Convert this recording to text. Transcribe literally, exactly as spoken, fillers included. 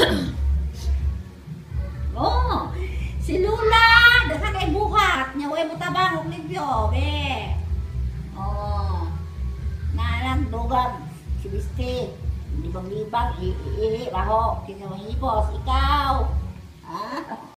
Oh, si Lula, dasa kay buhat, nya way mo tabang og libyo, be. Oh. Nalang dugang si Bisti, libang-libang, i-i-i, baho, kinahipos, ikaw. Ha?